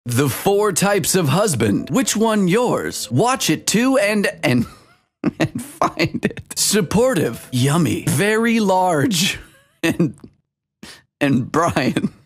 The 4 types of husband. Which one yours? Watch it too and find it. Supportive. Yummy. Very large. And Brian.